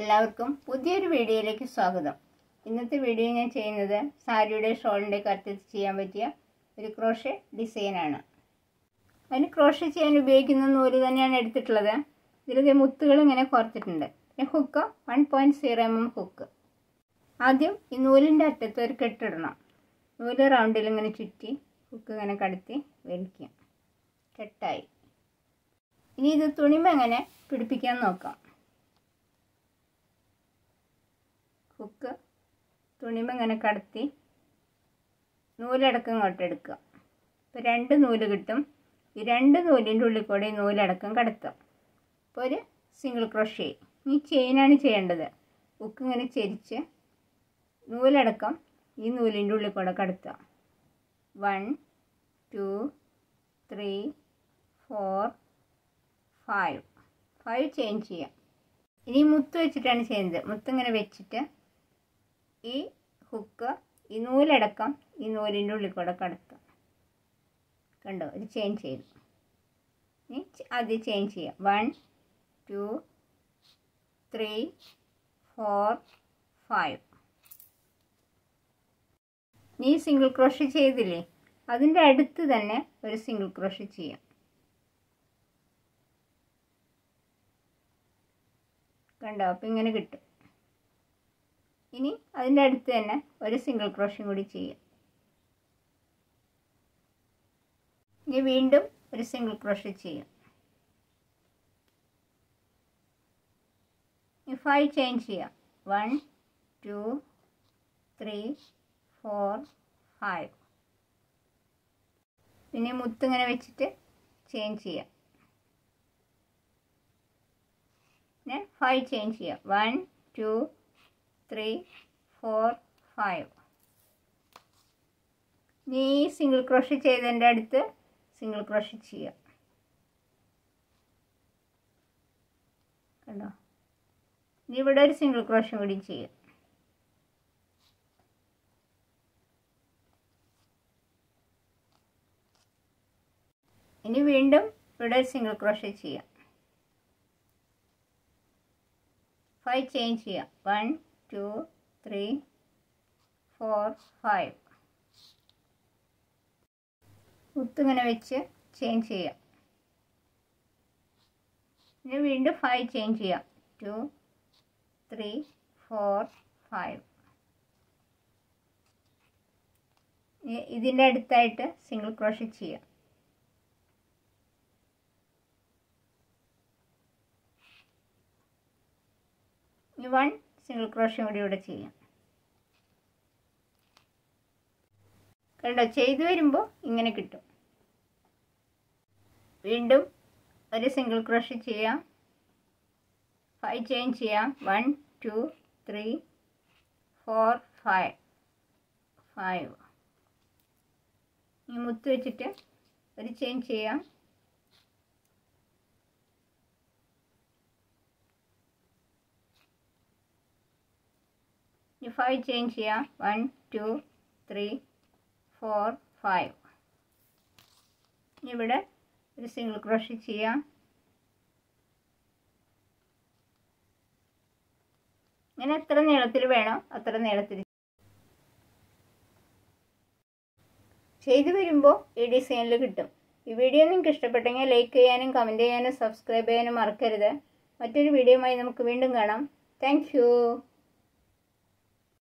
എല്ലാവർക്കും പുതിയൊരു വീഡിയോയിലേക്ക് സ്വാഗതം. ഇന്നത്തെ വീഡിയോ ഞാൻ ചെയ്യുന്നത് സാരിയുടെ ഷോളിൻ്റെ കറുത്തിൽ ചെയ്യാൻ പറ്റിയ ഒരു ക്രോഷേ ഡിസൈനാണ്. അതിന് ക്രോഷേ ചെയ്യാൻ ഉപയോഗിക്കുന്ന നൂല് തന്നെയാണ് എടുത്തിട്ടുള്ളത്. ഇതിലൊക്കെ മുത്തുകൾ ഇങ്ങനെ കോർത്തിട്ടുണ്ട്. പിന്നെ ഹുക്ക് 1.0 mm ഹുക്ക്. ആദ്യം ഈ നൂലിൻ്റെ അറ്റത്ത് ഒരു കെട്ടിടണം. നൂല് റൗണ്ടിൽ ഇങ്ങനെ ചുറ്റി ഹുക്ക് ഇങ്ങനെ കടത്തി വലിക്കാം. കെട്ടായി. ഇനി ഇത് തുണിമ എങ്ങനെ പിടിപ്പിക്കാൻ നോക്കാം. ഹുക്ക് തുണിമ ഇങ്ങനെ കടത്തി നൂലടക്കം ഇങ്ങോട്ട് എടുക്കുക. ഇപ്പോൾ 2 നൂല് കിട്ടും. ഈ 2 നൂലിൻ്റെ ഉള്ളിൽ കൂടെ ഈ നൂലടക്കം കടത്താം. അപ്പോൾ ഒരു സിംഗിൾ ക്രോഷേ. ഈ ചെയിനാണ് ചെയ്യേണ്ടത്. ഹുക്ക് ഇങ്ങനെ ചെരിച്ച് നൂലടക്കം ഈ നൂലിൻ്റെ ഉള്ളിൽ കൂടെ കടത്താം. 1 2 3 4 5 ചെയിൻ ചെയ്യാം. ഇനി മുത്ത് വെച്ചിട്ടാണ് ചെയ്യുന്നത്. മുത്തിങ്ങനെ വെച്ചിട്ട് ഈ ഹുക്ക് ഈ നൂലടക്കം ഈ നൂലിൻ്റെ ഉള്ളിൽ കൂടെ കടത്താം. കണ്ടോ, ഒരു ചെയിൻ ചെയ്തു. ഇനി ആദ്യം ചെയിൻ ചെയ്യാം. 1 2 3 4 5. ഇനി സിംഗിൾ ക്രോഷേ ചെയ്തില്ലേ, അതിൻ്റെ അടുത്ത് തന്നെ ഒരു സിംഗിൾ ക്രോഷേ ചെയ്യാം. കണ്ടോ, അപ്പം ഇങ്ങനെ കിട്ടും. ഇനി അതിൻ്റെ അടുത്ത് തന്നെ ഒരു സിംഗിൾ ക്രോഷേ കൂടി ചെയ്യാം. ഇനി വീണ്ടും ഒരു സിംഗിൾ ക്രോഷേ ചെയ്യാം. ഇനി 5 ചെയിൻ ചെയ്യാം. 1 2 3 4 5. പിന്നെ മുത്തിങ്ങനെ വെച്ചിട്ട് ചെയിൻ ചെയ്യാം. പിന്നെ 5 ചെയിൻ ചെയ്യാം. 1 2 3 4 5. ഇനി സിംഗിൾ ക്രോഷേ ചെയ്തതിൻ്റെ അടുത്ത് സിംഗിൾ ക്രോഷേ ചെയ്യാം. കണ്ടോ, ഇനി ഇവിടെ ഒരു സിംഗിൾ ക്രോഷേ കൂടി ചെയ്യാം. ഇനി വീണ്ടും ഇവിടെ ഒരു സിംഗിൾ ക്രോഷേ ചെയ്യാം. 5 ചെയിൻ ചെയ്യാം. 1 2 3 4 5. മുത്തിങ്ങനെ വെച്ച് ചെയിൻ ചെയ്യാം. ഇനി വീണ്ടും 5 ചെയിൻ ചെയ്യാം. 2 3 4 5. ഇതിൻ്റെ അടുത്തായിട്ട് സിംഗിൾ ക്രോഷേ ചെയ്യാം. ഇനി 1 സിംഗിൾ ക്രോഷേ കൂടി ഇവിടെ ചെയ്യാം. കണ്ടോ, ചെയ്തു വരുമ്പോൾ ഇങ്ങനെ കിട്ടും. വീണ്ടും ഒരു സിംഗിൾ ക്രോഷേ ചെയ്യാം. 5 ചെയിൻ ചെയ്യാം. 1 2 3 4 5. ഈ മുത്ത് വെച്ചിട്ട് ഒരു ചെയിൻ ചെയ്യാം. ഇനി 5 ചെയിൻ ചെയ്യാം. 1 2 3 4 5. ഇവിടെ ഒരു സിംഗിൾ ക്രോഷേ ചെയ്യാം. ഇങ്ങനെ എത്ര നീളത്തിൽ വേണോ അത്ര നീളത്തിൽ ചെയ്തു വരുമ്പോൾ ഈ ഡിസൈനിൽ കിട്ടും. ഈ വീഡിയോ നിങ്ങൾക്ക് ഇഷ്ടപ്പെട്ടെങ്കിൽ ലൈക്ക് ചെയ്യാനും കമൻറ്റ് ചെയ്യാനും സബ്സ്ക്രൈബ് ചെയ്യാനും മറക്കരുത്. മറ്റൊരു വീഡിയോയുമായി നമുക്ക് വീണ്ടും കാണാം. Thank U.